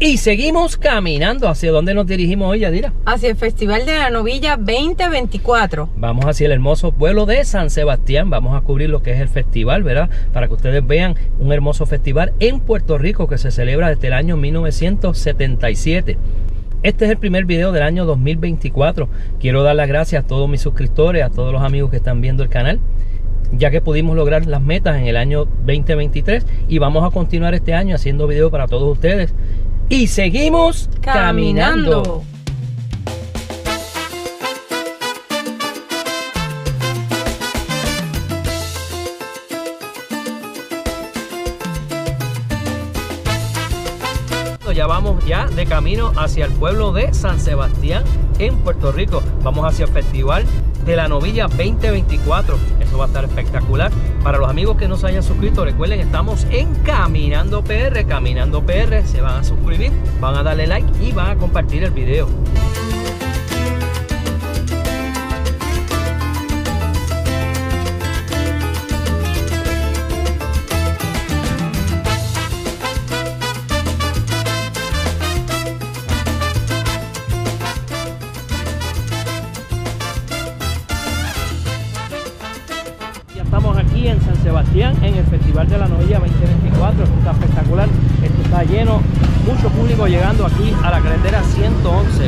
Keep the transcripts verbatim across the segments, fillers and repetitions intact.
Y seguimos caminando. ¿Hacia dónde nos dirigimos hoy, Yadira? Hacia el Festival de la Novilla veinte veinticuatro. Vamos hacia el hermoso pueblo de San Sebastián. Vamos a cubrir lo que es el festival, ¿verdad? Para que ustedes vean un hermoso festival en Puerto Rico que se celebra desde el año mil novecientos setenta y siete. Este es el primer video del año dos mil veinticuatro. Quiero dar las gracias a todos mis suscriptores, a todos los amigos que están viendo el canal, ya que pudimos lograr las metas en el año veinte veintitrés y vamos a continuar este año haciendo videos para todos ustedes. Y seguimos caminando. caminando. Ya vamos ya de camino hacia el pueblo de San Sebastián en Puerto Rico. Vamos hacia el Festival de la Novilla veinte veinticuatro. Eso va a estar espectacular. Para los amigos que no se hayan suscrito, recuerden, estamos en Caminando P R. Caminando P R, se van a suscribir, van a darle like y van a compartir el video. Estamos aquí en San Sebastián en el Festival de la Novilla veinte veinticuatro. Esto está espectacular, esto está lleno, mucho público llegando aquí a la carretera ciento once.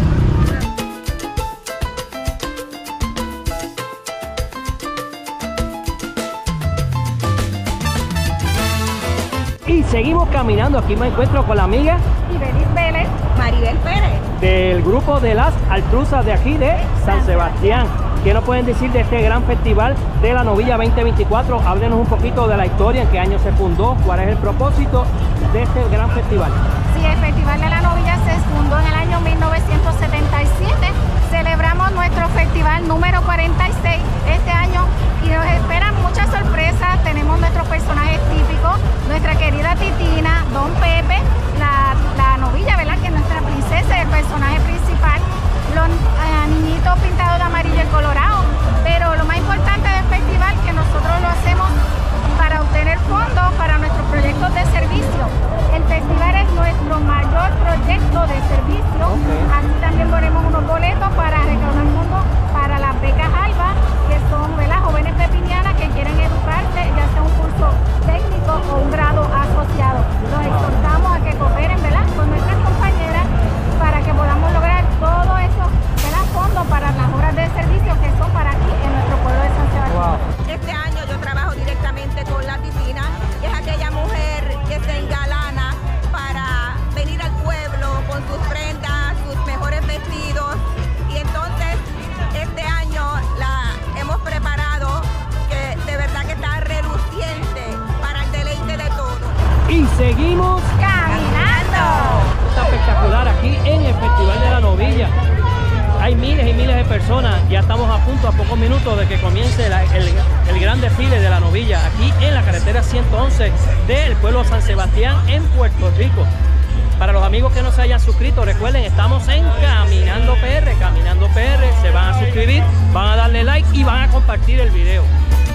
Y seguimos caminando. Aquí me encuentro con la amiga Ibelis Vélez, Maribel Pérez, del grupo de las Altruzas de aquí de San Sebastián. ¿Qué nos pueden decir de este gran festival de la Novilla veinte veinticuatro? Háblenos un poquito de la historia, en qué año se fundó, cuál es el propósito de este gran festival. Sí, el Festival de la Novilla se fundó en el año mil novecientos setenta y siete. Celebramos nuestro festival número cuarenta y seis este año y nos esperan muchas sorpresas. Tenemos nuestros personajes típicos, nuestra querida Titina, Don Pepe, la, la novilla, ¿verdad? Que es nuestra princesa y el personaje principal. Los eh, niñitos pintados de amarillo y colorado, pero lo más importante del festival es que nosotros lo hacemos para obtener fondos para nuestros proyectos de servicio. El festival es nuestro mayor proyecto de servicio. Okay. Así también ponemos unos boletos para recaudar fondos para las becas ALBA, que son, ¿verdad?, jóvenes pepinianas que quieren educarse, ya sea un curso técnico o un grado asociado. Los exhortamos a que cooperen, ¿verdad?, con nuestras compañeras para que podamos lograr todo eso, ¿verdad?, fondos para las horas de servicio que son para aquí en nuestro pueblo de San Sebastián. Wow. Este año yo trabajo directamente con la Titina, que es aquella mujer que se engalana para venir al pueblo con sus prendas, sus mejores vestidos, y entonces este año la hemos preparado, que de verdad que está reluciente para el deleite de todos. Y seguimos caminando. Está espectacular aquí en el Festival de la Novilla. Hay miles y miles de personas. Ya estamos a punto, a pocos minutos de que comience la, el, el gran desfile de la novilla aquí en la carretera ciento once del pueblo de San Sebastián en Puerto Rico. Para los amigos que no se hayan suscrito, recuerden, estamos en Caminando P R. Caminando P R, se van a suscribir, van a darle like y van a compartir el video.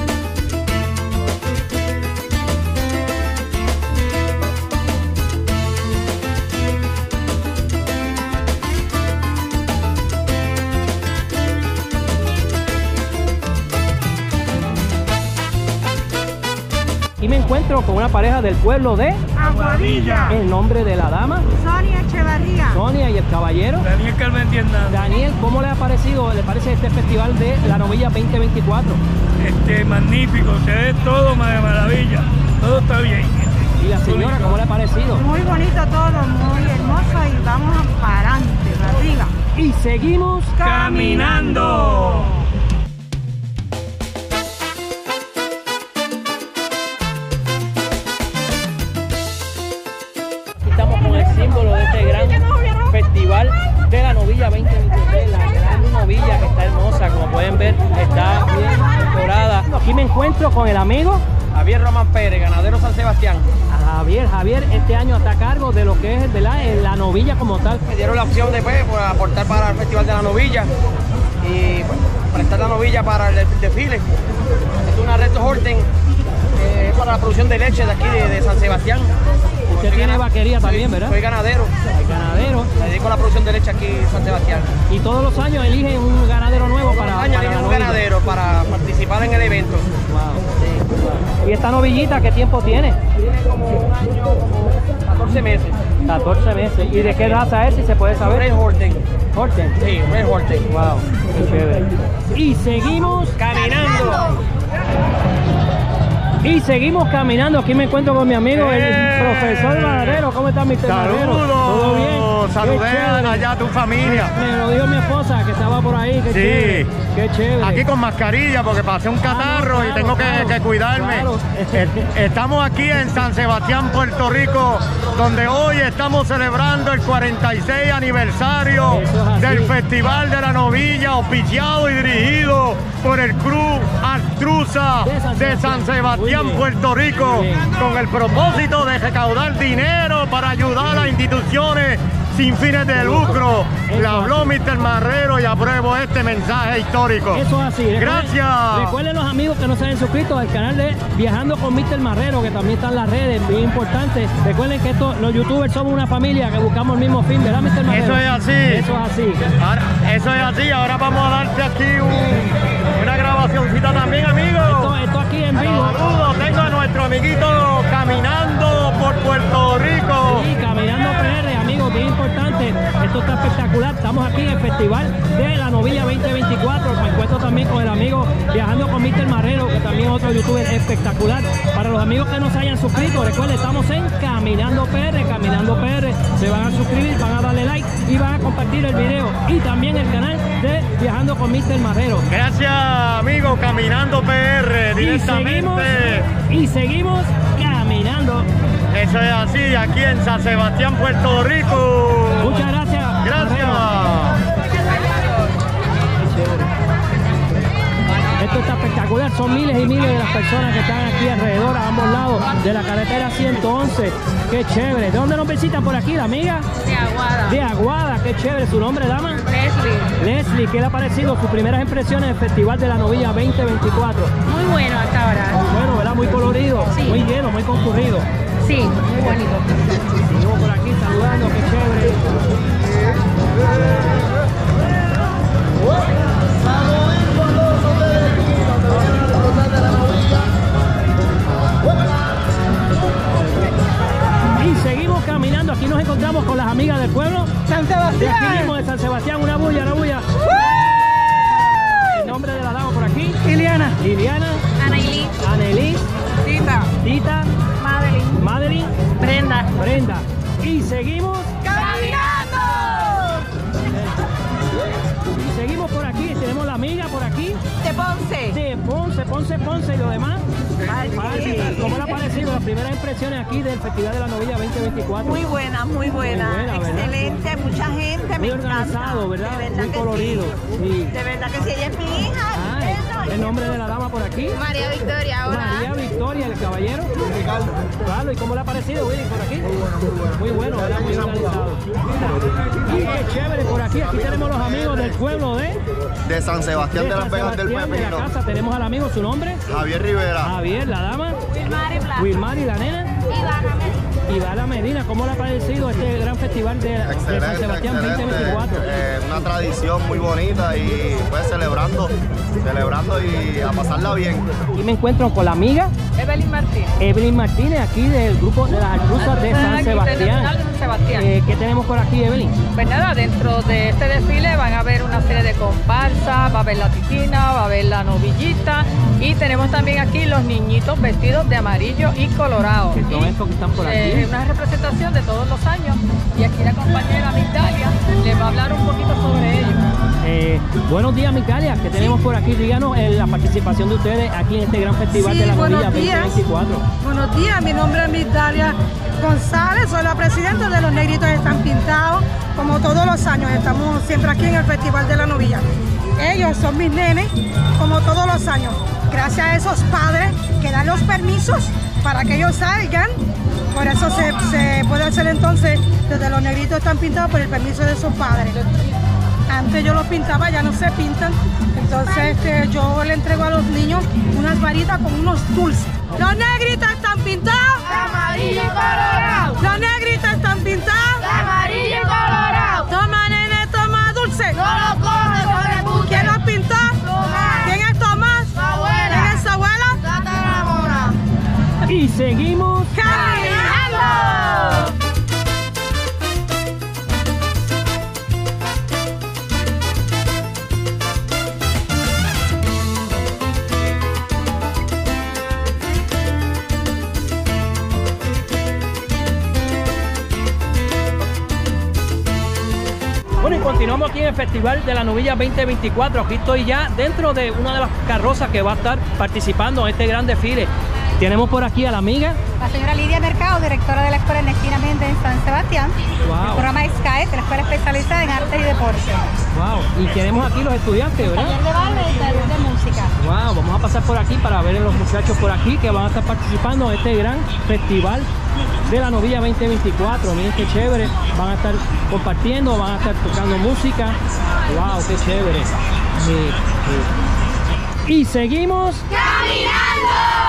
Y me encuentro con una pareja del pueblo de Aguadilla. El nombre de la dama, Sonia Echevarría. Sonia, y el caballero Daniel Carmen Tienda. Daniel. ¿Cómo le ha parecido, le parece este festival de la Novilla veinte veinticuatro? Este, magnífico, se ve todo de maravilla, todo está bien. Y la señora, ¿cómo le ha parecido? Muy bonito todo, muy hermoso y vamos para adelante, para arriba. Y seguimos caminando. Estamos con el símbolo de este gran festival de la Novilla veinte veintitrés, la gran novilla que está hermosa, como pueden ver, está bien decorada. Aquí me encuentro con el amigo Javier Román Pérez, ganadero San Sebastián. Javier, Javier este año está a cargo de lo que es, ¿verdad?, la novilla como tal. Me dieron la opción de pues, aportar para el Festival de la Novilla y pues, prestar la novilla para el desfile. Es una Reto Horten, eh, para la producción de leche de aquí de, de San Sebastián. Usted tiene vaquería también, ¿verdad? Soy ganadero. dedico a la producción de leche aquí en San Sebastián. Y todos los años eligen un ganadero nuevo Todos para, los años para eligen la un novilla. ganadero para participar en el evento. Wow. Sí. ¿Y esta novillita qué tiempo tiene? Tiene como un año, como catorce meses. catorce meses. ¿Y de qué raza es, si se puede saber? Red Horten. Horten. Sí, Red Horten. Wow, qué chévere. Y seguimos Caminando. Y seguimos caminando. Aquí me encuentro con mi amigo, el ¡Eh! profesor Marrero. ¿Cómo está, mister Marrero? ¿Todo bien? Saludos, Qué saludé chévere. allá a tu familia. Me lo dijo mi esposa que estaba por ahí. Qué Sí. chévere. Qué chévere. Aquí con mascarilla porque pasé un catarro Ah, no, y tengo que, claro, que cuidarme. claro. Eh, Estamos aquí en San Sebastián, Puerto Rico, donde hoy estamos celebrando el cuarenta y seis aniversario Eso es así. del Festival de la Novilla, auspiciado y dirigido por el Club Astrusa De San de Sebastián. San Sebastián, Muy bien. Puerto Rico, Muy bien. con el propósito de recaudar dinero para ayudar a instituciones sin fines de lucro. Eso Le habló mister Marrero y apruebo este mensaje histórico. Eso es así. Recuerden- Gracias. Recuerden los amigos que no se hayan suscrito al canal de Viajando con mister Marrero, que también está en las redes, bien importante. Recuerden que esto, los youtubers somos una familia que buscamos el mismo fin, ¿verdad, mister Marrero? Eso es así. Eso es así. Ahora, eso es así. Ahora vamos a darte aquí un- una grabacioncita también, amigo. Esto, esto aquí en vivo. Saludos. Tengo a nuestro amiguito caminando por Puerto Rico. Sí, Caminando P R, amigos, bien importante. Esto está espectacular. Estamos aquí en el Festival de la Novilla veinte veinticuatro. Me encuentro también con el amigo Viajando con mister Marrero, que también es otro youtuber espectacular. Para los amigos que no se hayan suscrito, recuerden, estamos en Caminando P R, Caminando P R. Se van a suscribir, van a darle like y van a compartir el video. Y también el canal de Viajando con mister Marrero. Gracias, amigo. Caminando P R Y seguimos, directamente. y seguimos caminando. Eso es así, aquí en San Sebastián, Puerto Rico. Muchas gracias. Gracias. Esto está espectacular, son miles y miles de las personas que están aquí alrededor, a ambos lados de la carretera ciento once. Qué chévere. ¿De dónde nos visitan por aquí, la amiga? De Aguada. De Aguada, qué chévere. ¿Su nombre, dama? Leslie. Leslie, ¿qué le ha parecido sus primeras impresiones del Festival de la Novilla veinte veinticuatro? Muy bueno hasta ahora. Bueno, ¿verdad? Muy colorido, Sí. muy lleno, muy concurrido. Sí, muy bonito. Seguimos por aquí saludando, qué chévere. Y seguimos caminando, aquí nos encontramos con las amigas del pueblo. San De aquí Sebastián. mismo, de San Sebastián, una bulla, una bulla. El nombre de la dama por aquí. Liliana. Liliana, Anailí. Anelis, Tita. Tita, Madeline. Madeline, Brenda. Brenda. Y seguimos, ¡Caminando! y seguimos por aquí. Tenemos la amiga por aquí. De Ponce. De Ponce, Ponce, Ponce y lo demás. Ay, ¿Cómo le ha parecido las primeras impresiones aquí del Festival de la Novilla veinte veinticuatro? Muy buena, muy buena, Muy buena, ¿verdad? excelente, mucha gente, Muy me organizado, encanta. ¿verdad? De verdad Muy que colorido. sí. Sí. De verdad que sí, ella es mi hija. Ah, Eso, el nombre de la dama por aquí. María Victoria, María Victoria, el caballero. Claro, ¿y cómo le ha parecido, Willy, por aquí? Muy bueno, muy bueno. Muy bueno, ¿verdad? Muy organizado. Y qué chévere por aquí. Aquí tenemos los amigos del pueblo de, De San Sebastián de de, San las Vegas del Sebastián de la Pepino. casa. Tenemos al amigo, su nombre. Javier Rivera. Javier, la dama. Wilmar y Wilmar y la nena. Y Dala Medina. ¿Cómo le ha parecido este gran festival de, de San Excelente, Sebastián excelente. veinte veinticuatro? Eh, una tradición muy bonita y pues celebrando, celebrando y a pasarla bien. Aquí me encuentro con la amiga Evelyn Martínez. Evelyn Martínez, aquí del grupo de las Cruzas de San Sebastián. San Sebastián. Eh, ¿Qué tenemos por aquí, Evelyn? Pues nada, dentro de este desfile van a haber una serie de comparsas, va a haber la titina, va a haber la novillita y tenemos también aquí los niñitos vestidos de amarillo y colorado. ¿Qué son Y, estos que están por aquí? eh, una representación de todos los años y aquí la compañera Migdalia les va a hablar un poquito sobre ello. Eh, buenos días, Micalia, que tenemos por aquí. Díganos eh, la participación de ustedes aquí en este gran festival Sí, de la buenos Novilla días. veinte veinticuatro. Buenos días, mi nombre es Migdalia González, soy la presidenta de Los Negritos Están Pintados. Como todos los años, estamos siempre aquí en el Festival de la Novilla. Ellos son mis nenes, como todos los años. Gracias a esos padres que dan los permisos para que ellos salgan. Por eso se, se puede hacer entonces, desde Los Negritos Están Pintados por el permiso de esos padres. Antes yo los pintaba, ya no se pintan. Entonces este, yo le entrego a los niños unas varitas con unos dulces. Los negritos están pintados de amarillo y colorado. Los negritos están pintados de amarillo y colorado. Bueno, y continuamos aquí en el Festival de la Novilla veinte veinticuatro. Aquí estoy ya dentro de una de las carrozas que va a estar participando en este gran desfile. Tenemos por aquí a la amiga. La señora Lidia Mercado, directora de la Escuela Ernestina Méndez en San Sebastián. Wow. El programa SCAET, de la Escuela Especializada en Arte y Deporte. Wow. Y tenemos aquí los estudiantes, ¿verdad? Taller de baile y taller de música. Wow, vamos a pasar por aquí para ver a los muchachos por aquí que van a estar participando en este gran Festival de la Novilla veinte veinticuatro. Miren qué chévere. Van a estar compartiendo, van a estar tocando música. Wow, qué chévere. Sí, sí. Y seguimos caminando.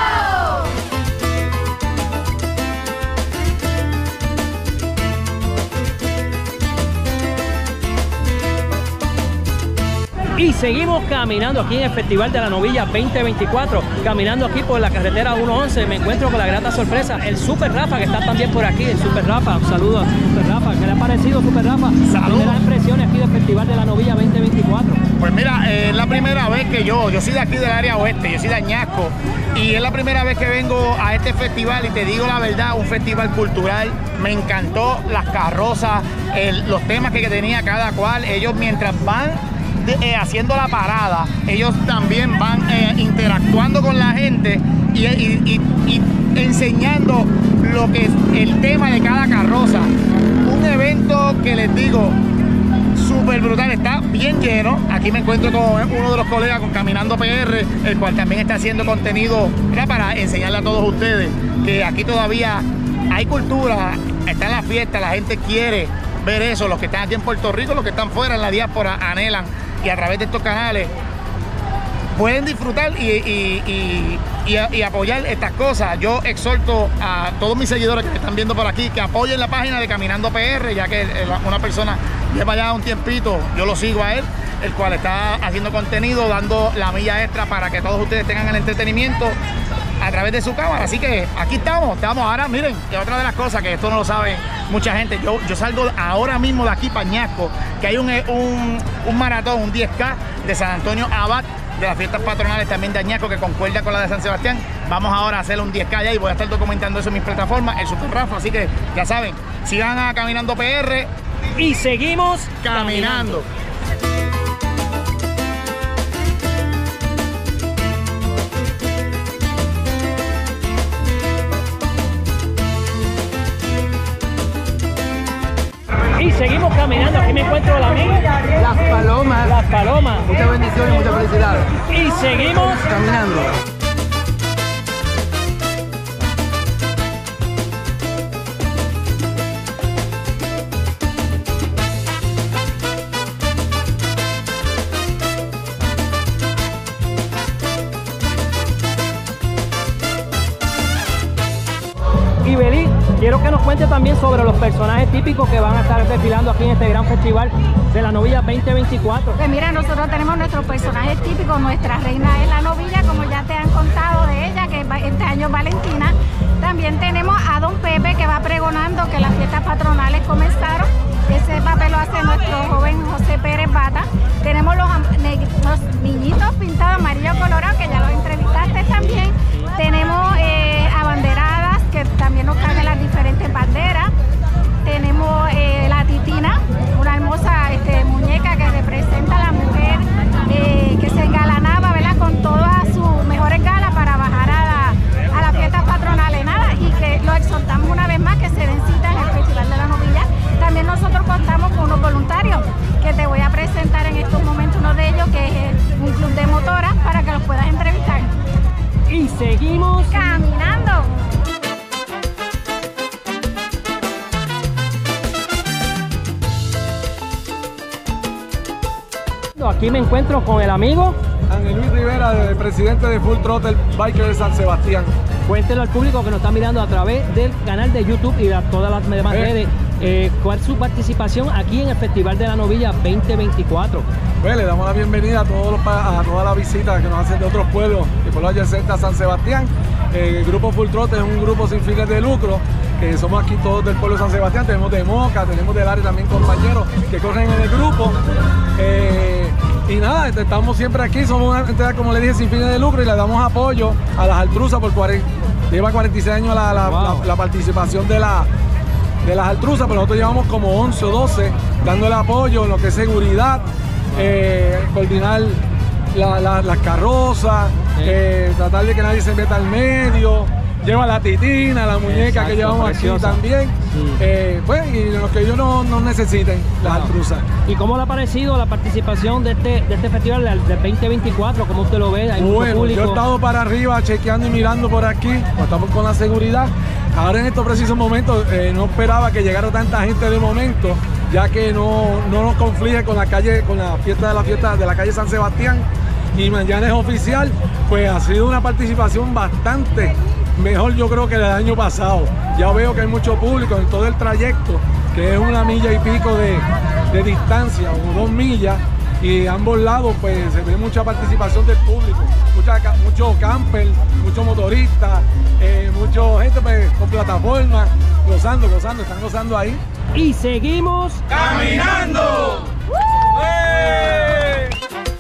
Y seguimos caminando aquí en el Festival de la Novilla veinte veinticuatro, caminando aquí por la carretera uno once. Me encuentro con la grata sorpresa, el Super Rafa, que está también por aquí. El Super Rafa, un saludo a Super Rafa. ¿Qué le ha parecido, Super Rafa? Saludos. Las impresiones aquí del Festival de la Novilla veinte veinticuatro. Pues mira, eh, es la primera vez que yo, yo soy de aquí del área oeste, yo soy de Añasco, y es la primera vez que vengo a este festival y te digo la verdad, un festival cultural. Me encantó las carrozas, el, los temas que tenía cada cual. Ellos mientras van De, eh, haciendo la parada, ellos también van eh, interactuando con la gente y, y, y, y enseñando lo que es el tema de cada carroza. Un evento que les digo, súper brutal, está bien lleno. Aquí me encuentro con uno de los colegas, con Caminando P R, el cual también está haciendo contenido, ¿verdad?, para enseñarle a todos ustedes que aquí todavía hay cultura, está en la fiesta, la gente quiere ver eso. Los que están aquí en Puerto Rico, los que están fuera en la diáspora, anhelan, y a través de estos canales pueden disfrutar y, y, y, y, y apoyar estas cosas. Yo exhorto a todos mis seguidores que me están viendo por aquí que apoyen la página de Caminando P R, ya que una persona lleva ya un tiempito, yo lo sigo a él, el cual está haciendo contenido, dando la milla extra para que todos ustedes tengan el entretenimiento a través de su cámara. Así que aquí estamos, estamos ahora. Miren, y otra de las cosas que esto no lo sabe mucha gente, yo, yo salgo ahora mismo de aquí, Pañasco, que hay un, un, un maratón, un diez K de San Antonio Abad, de las fiestas patronales también de Añasco, que concuerda con la de San Sebastián. Vamos ahora a hacer un diez K allá y voy a estar documentando eso en mis plataformas, el Super Rafa. Así que ya saben, sigan a Caminando P R y seguimos caminando. Y seguimos caminando. Aquí me encuentro a la amiga Las Palomas. Las Palomas. Muchas bendiciones, mucha felicidad. Y seguimos caminando. Y Beli, quiero que nos cuente también sobre los personajes típicos que van a estar desfilando aquí en este gran festival de la Novilla veinte veinticuatro. Pues mira, nosotros tenemos nuestros personajes típicos. Nuestra reina es la novilla, como ya te han contado de ella, que este año es Valentina. También tenemos a Don Pepe, que va pregonando que las fiestas patronales comenzaron. Ese papel lo hace nuestro joven José Pérez Bata. Tenemos los, los niñitos pintados amarillo colorado, que ya los entrevistaste también. Tenemos eh, abanderadas, que también nos cargan las diferentes banderas. Tenemos eh, la titina, una hermosa este, muñeca que representa a la mujer eh, que se engalanaba, ¿verdad?, con todas sus mejores galas para bajar a, la, a las fiestas patronales. Nada, y que lo exhortamos una vez más que se den cita en el Festival de la Novilla. También nosotros contamos con unos voluntarios que te voy a presentar en estos momentos, uno de ellos que es un club de motoras, para que los puedas entrevistar. Y seguimos caminando. Aquí me encuentro con el amigo Ángel Luis Rivera, el presidente de Full Throttle Biker de San Sebastián. Cuéntenlo al público que nos está mirando a través del canal de YouTube y de todas las demás eh. redes, eh, cuál es su participación aquí en el Festival de la Novilla veinte veinticuatro. Pues le damos la bienvenida a, todos los, a todas las visitas que nos hacen de otros pueblos y pueblos adyacentes a San Sebastián. Eh, el grupo Full Throttle es un grupo sin fines de lucro, que somos aquí todos del pueblo de San Sebastián. Tenemos de Moca, tenemos del área también compañeros que corren en el grupo. Eh, y nada, estamos siempre aquí, somos una entidad, como le dije, sin fines de lucro, y le damos apoyo a las Altruzas por cuarenta, lleva cuarenta y seis años la, la, wow. la, la participación de la de las Altruzas, pero nosotros llevamos como once o doce dándole apoyo en lo que es seguridad, eh, coordinar la, la, las carrozas, sí. eh, tratar de que nadie se meta al medio, lleva la titina, la muñeca Exacto, que llevamos preciosa. Aquí también, sí. eh, pues, y lo que ellos no, no necesiten, las wow. Altruzas. ¿Y cómo le ha parecido la participación de este, de este festival del, del veinte veinticuatro? ¿Cómo usted lo ve? ¿Hay bueno, mucho público? Yo he estado para arriba chequeando y mirando por aquí, pues estamos con la seguridad. Ahora en estos precisos momentos eh, no esperaba que llegara tanta gente de momento, ya que no, no nos conflige con la calle, con la fiesta de la fiesta de la calle San Sebastián, y mañana es oficial. Pues ha sido una participación bastante mejor, yo creo, que el año pasado. Ya veo que hay mucho público en todo el trayecto, que es una milla y pico de, de distancia, o dos millas, y a ambos lados pues se ve mucha participación del público, mucha, muchos campers, muchos motoristas, eh, mucha gente pues, con plataformas, gozando, gozando, están gozando ahí. Y seguimos caminando. ¡Uh! ¡Eh!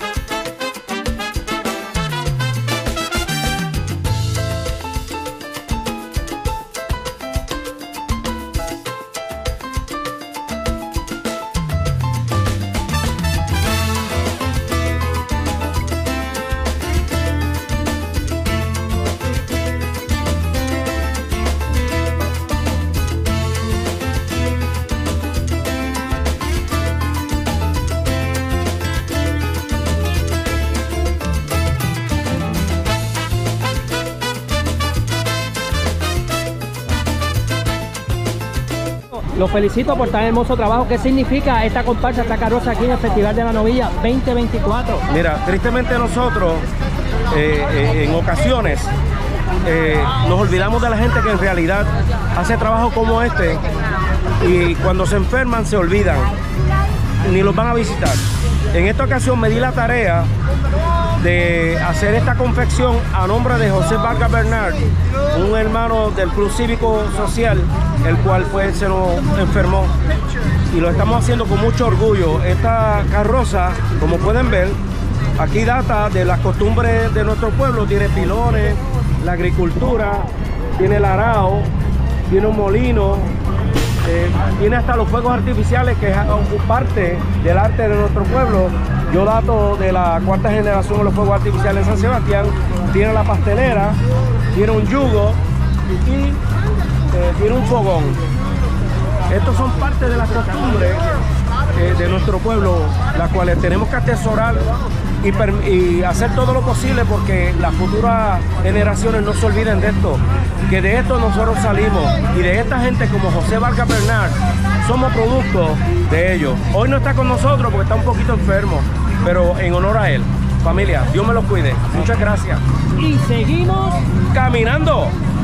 Los felicito por tan hermoso trabajo. ¿Qué significa esta comparsa, esta carroza aquí en el Festival de la Novilla veinte veinticuatro? Mira, tristemente nosotros eh, eh, en ocasiones eh, nos olvidamos de la gente que en realidad hace trabajo como este, y cuando se enferman se olvidan, ni los van a visitar. En esta ocasión me di la tarea de hacer esta confección a nombre de José Vargas Bernard, un hermano del Club Cívico Social, el cual pues se nos enfermó, y lo estamos haciendo con mucho orgullo. Esta carroza, como pueden ver, aquí data de las costumbres de nuestro pueblo. Tiene pilones, la agricultura, tiene el arao, tiene un molino, eh, tiene hasta los fuegos artificiales, que es parte del arte de nuestro pueblo. Yo dato de la cuarta generación de los fuegos artificiales en San Sebastián. Tiene la pastelera, tiene un yugo y eh, tiene un fogón. Estos son parte de las costumbres eh, de nuestro pueblo, las cuales tenemos que atesorar y, y hacer todo lo posible porque las futuras generaciones no se olviden de esto, que de esto nosotros salimos, y de esta gente como José Vargas Bernard somos producto de ellos. Hoy no está con nosotros porque está un poquito enfermo, pero en honor a él. Familia, Dios me los cuide. Muchas gracias. Y seguimos caminando.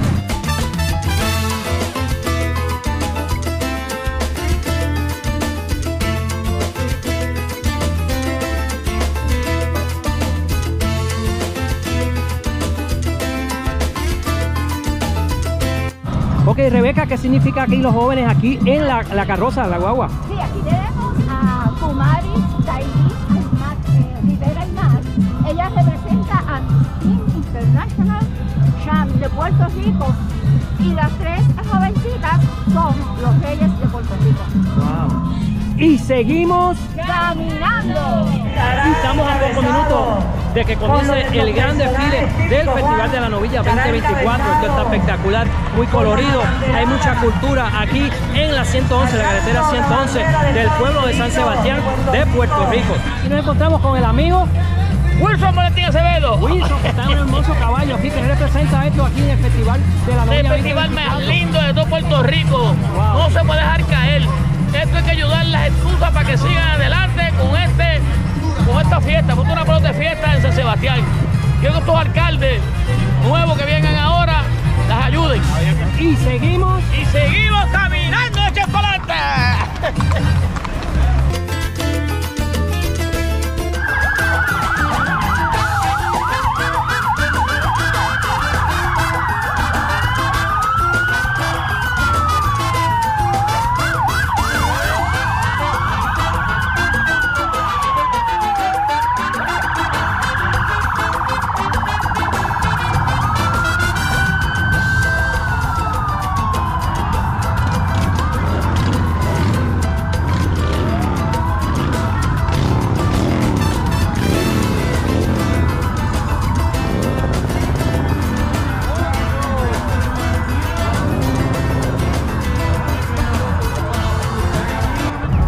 Ok, Rebeca, ¿qué significa aquí los jóvenes aquí en la, la carroza, la guagua? Sí, aquí tenemos a Kumari, Tairi, Rivera y más. Ella representa a Team International Sham de Puerto Rico, y las tres jovencitas son los reyes de Puerto Rico. Wow. Y seguimos caminando. Y estamos a pocos minutos de que comience el gran desfile del Festival de la Novilla veinte veinticuatro. Esto está espectacular, muy colorido. Hay mucha cultura aquí en la ciento once, la carretera ciento once del pueblo de San Sebastián de Puerto Rico. Y nos encontramos con el amigo Wilson Valentín Acevedo. Wilson, que está en un hermoso caballo aquí, que representa esto aquí en el Festival de la Novilla. El festival más lindo de todo Puerto Rico. Wow. No se puede dejar caer. Esto hay que ayudar a las excusas para que sigan adelante con este, con esta fiesta, con una pelota de fiesta en San Sebastián. Quiero que estos alcaldes nuevos que vengan ahora las ayuden. Y seguimos. Y seguimos caminando, echen para adelante.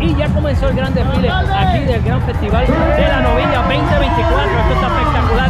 Y ya comenzó el gran desfile aquí del Gran Festival de la Novilla veinte veinticuatro. Esto está espectacular.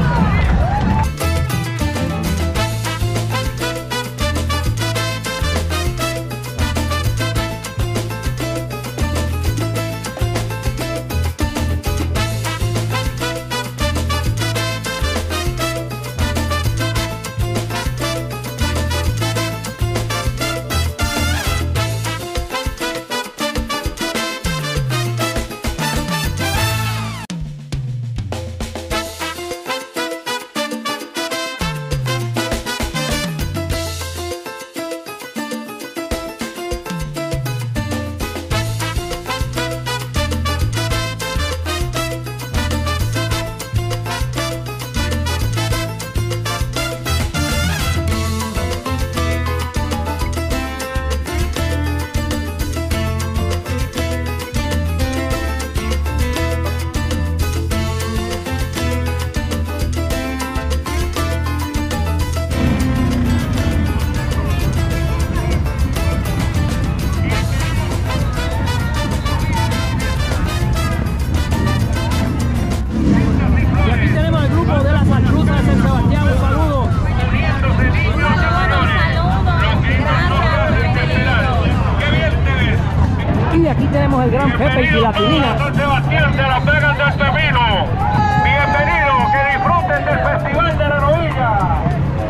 El gran Pepe y Latinina. San Sebastián de las Vegas del Pepino. Bienvenidos, que disfruten del Festival de la Novilla.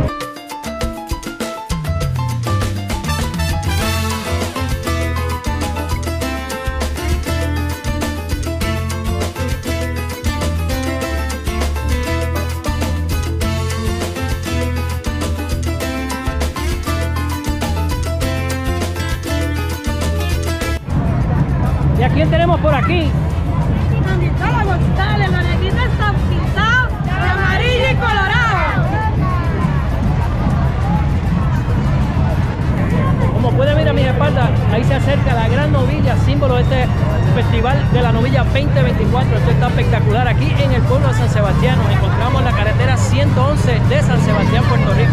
¿Y a quién tenemos por aquí? Manitola González, los negritos están pintados de amarillo y colorado. Como pueden ver a mis espaldas, ahí se acerca la Gran Novilla, símbolo de este Festival de la Novilla veinte veinticuatro. Esto está espectacular aquí en el pueblo de San Sebastián. Nos encontramos en la carretera ciento once de San Sebastián, Puerto Rico.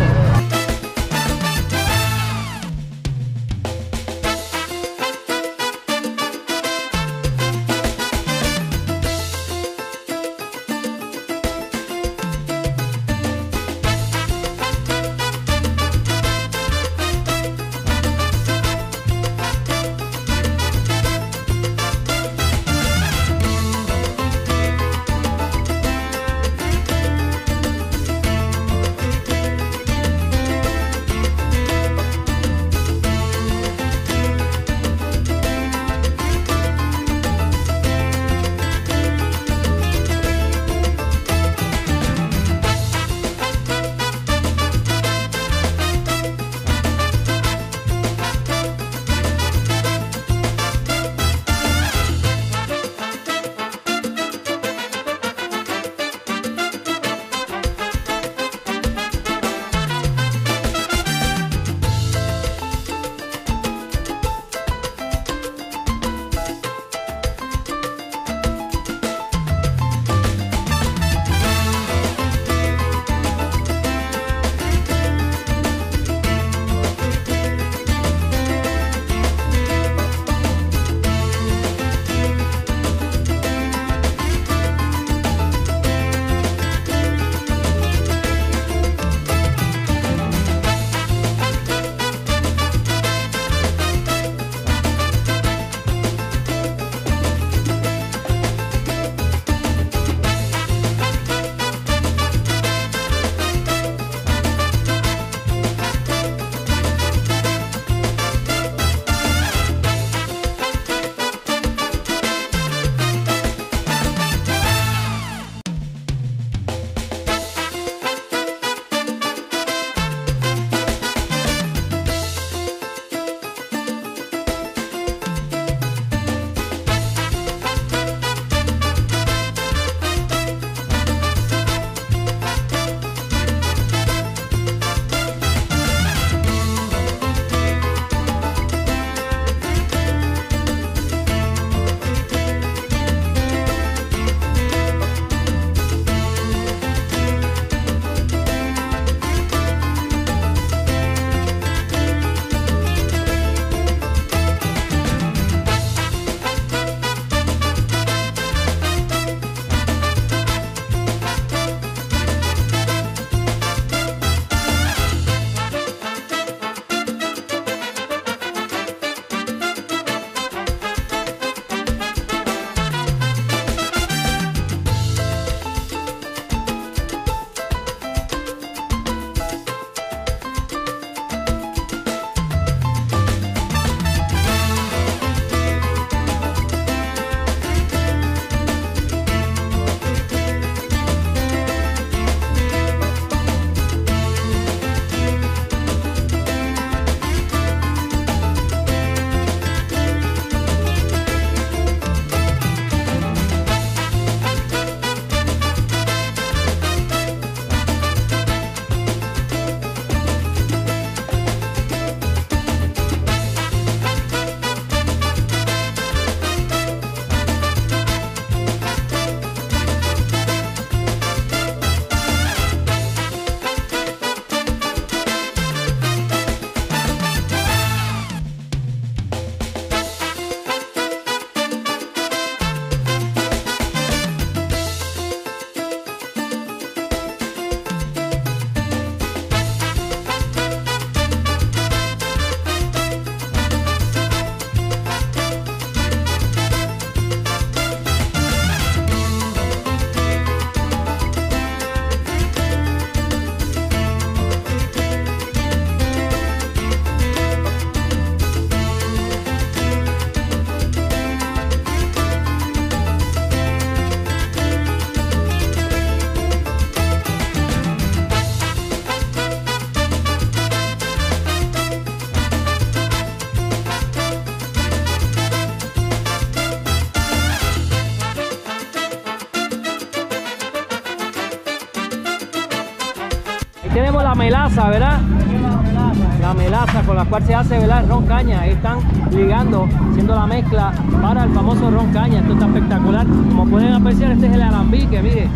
tenemos la melaza, ¿verdad? La melaza con la cual se hace, ¿verdad? El ron caña. Ahí están ligando, haciendo la mezcla para el famoso ron caña. Esto está espectacular. Como pueden apreciar, este es el alambique, mire.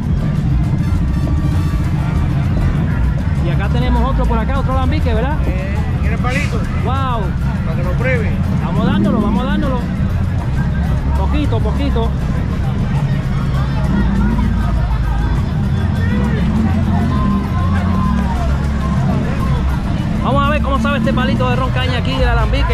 Y acá tenemos otro por acá, otro alambique, ¿verdad? Eh, ¿Quieres palito? ¡Wow! Para que lo pruebe. Vamos dándolo, vamos dándolo. Poquito, poquito. Vamos a ver cómo sabe este palito de ron caña aquí del alambique.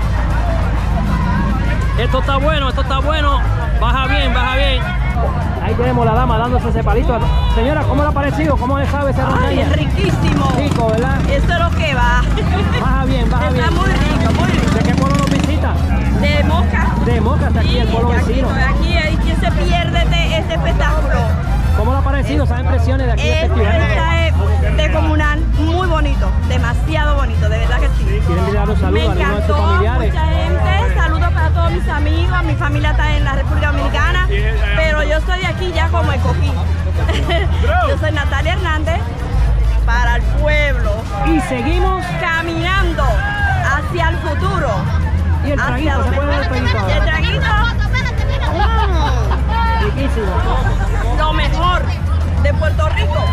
Esto está bueno, esto está bueno. Baja bien, baja bien. Ahí tenemos la dama dándose ese palito. Señora, ¿cómo le ha parecido? ¿Cómo le sabe ese ron caña? Ay, es riquísimo. Rico, ¿verdad? Esto es lo que va. Baja bien, baja Está bien. muy rico, muy rico. ¿De qué pueblo nos visita? De Moca. De Moca, hasta aquí, Sí, el pueblo de aquí, vecino. Aquí hay quien se pierde de este espectáculo. ¿Cómo le ha parecido esas impresiones de aquí del Es un festival? mensaje de comunal muy bonito, demasiado bonito, de verdad que sí. ¿Quieren enviar un saludo Me a alguno de sus encantó, familiares? mucha gente, saludos para todos mis amigos, mi familia está en la República Dominicana, pero yo soy de aquí ya como escogí. Yo soy Natalia Hernández, para el pueblo. Y seguimos caminando hacia el futuro. Y el traguito, hacia ¿se puede ver el traguito ahora? el traguito, mm, riquísimo. lo mejor de Puerto Rico.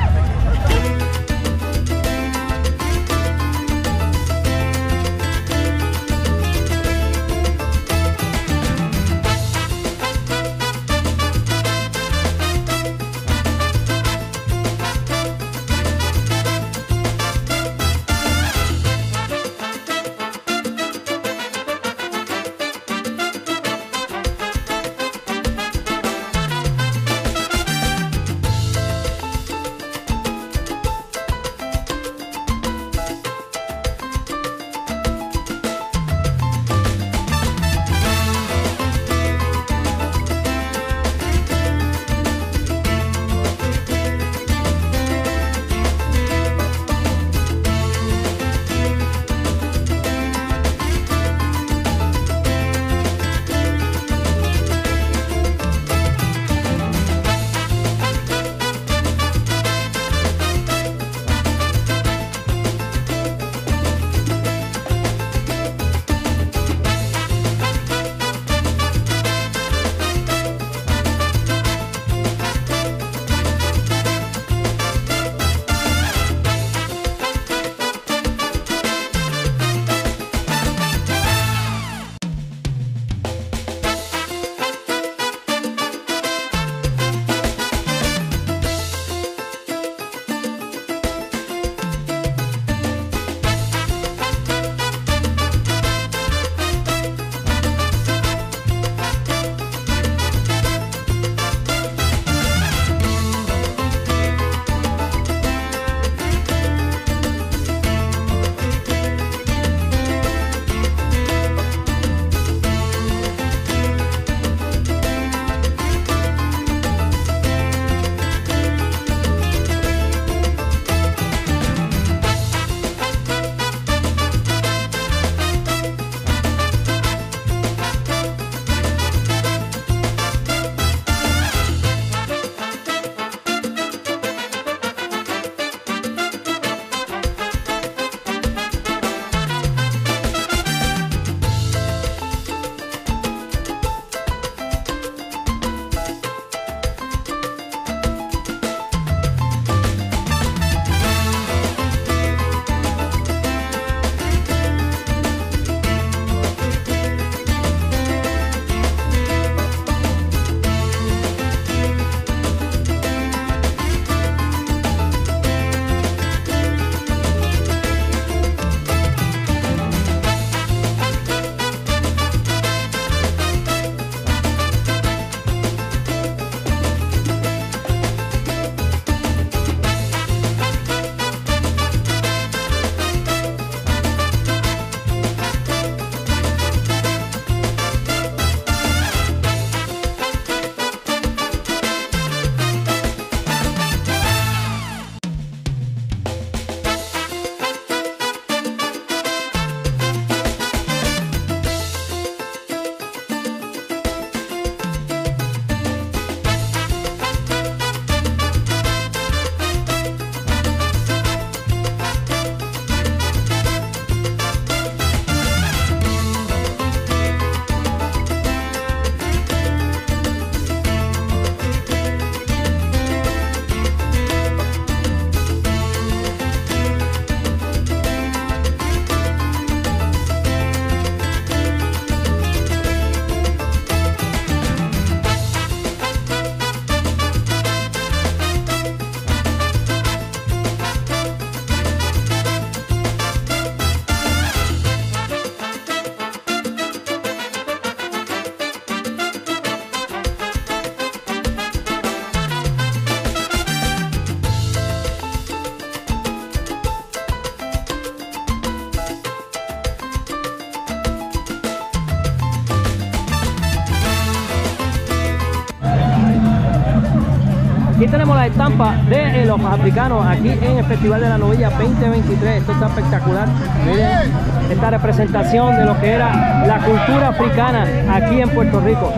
aquí tenemos la estampa de eh, los africanos aquí en el Festival de la Novilla veinte veintitrés. Esto está espectacular. Miren esta representación de lo que era la cultura africana aquí en Puerto Rico.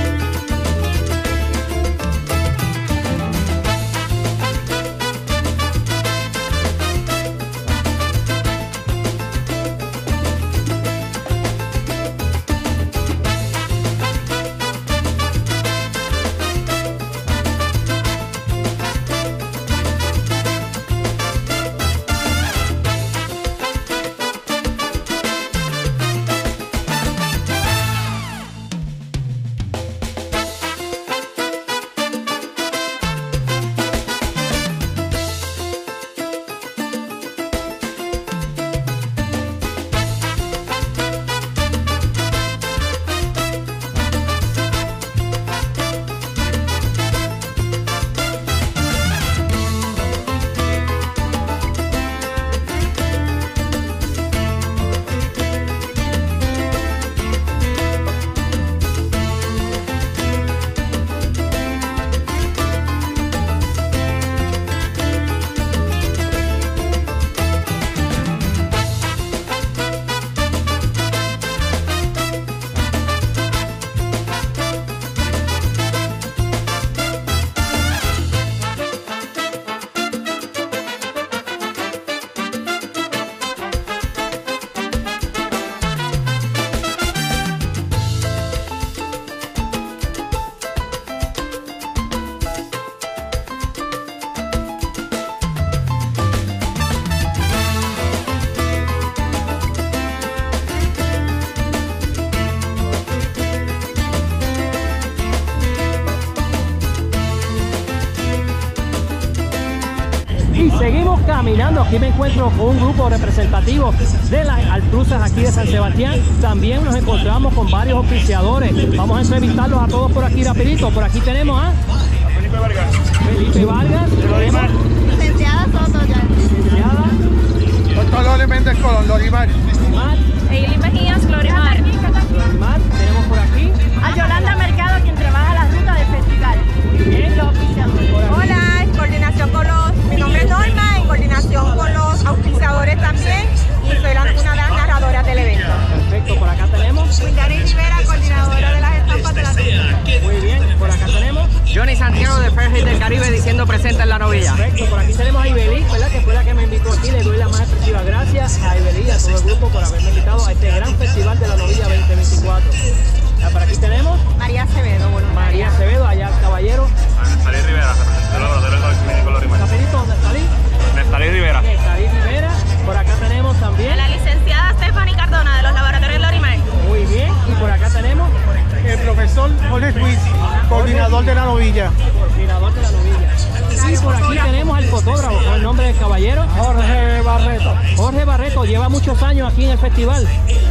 Y seguimos caminando. Aquí me encuentro con un grupo representativo de las Altruzas aquí de San Sebastián. También nos encontramos con varios oficiadores. Vamos a entrevistarlos a todos por aquí rapidito. Por aquí tenemos a Felipe Vargas. Felipe Vargas. Licenciada Soto ya. Licenciada. Doctor Lori Méndez Colón, Lorimar. Mar. Eileen Mejías, Glorimar. Mar. Tenemos por aquí A Yolanda Mercado, quien trabaja la ruta del festival. muy bien. Los oficiadores. Hola, en coordinación con los, mi nombre es Norma, en coordinación con los auspiciadores también, y soy la, una de las narradoras del evento. Perfecto, por acá tenemos Windari Rivera, coordinadora de las estampas de la novilla. muy bien, por acá tenemos Johnny Santiago de Fairfield del Caribe diciendo presente en la novilla. perfecto, por aquí tenemos a Ibelí, ¿verdad? Que fue la que me invitó aquí. Le doy la más expresiva gracias a Ibelí y a todo el grupo por haberme invitado a este gran festival de la novilla veinte veinticuatro. Ya, por aquí tenemos María Acevedo, voluntaria. María Acevedo, allá el caballero. Nestalí Rivera, representante del laboratorio del clínico Lorimar. Rapidito, ¿dónde está Lee? Nestalí Rivera. Nestalí Rivera. Por acá tenemos también La licenciada Stephanie Cardona de los laboratorios Lorimar. muy bien. Y por acá tenemos El profesor Jorge Ruiz, coordinador de la novilla. coordinador de la novilla. Y por aquí tenemos al fotógrafo, con el nombre del caballero Jorge Barreto. Jorge Barreto. Lleva muchos años aquí en el festival.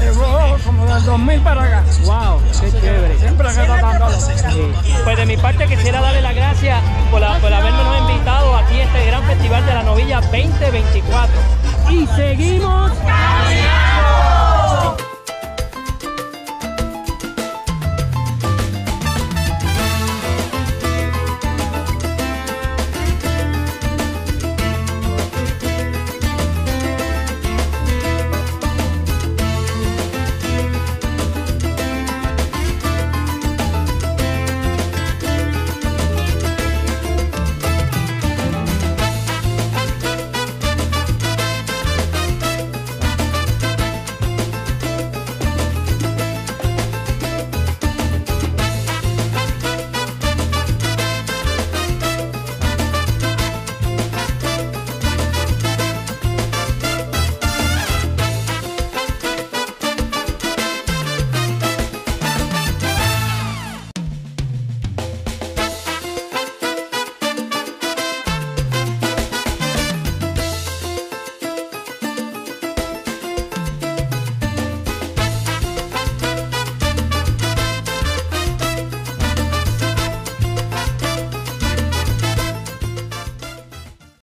Como del dos mil para acá. Wow, qué chévere. Siempre que tratándolo. Sí. Pues de mi parte quisiera darle las gracias por, la, por habernos invitado aquí a este gran festival de la novilla veinte veinticuatro. Y seguimos caminando.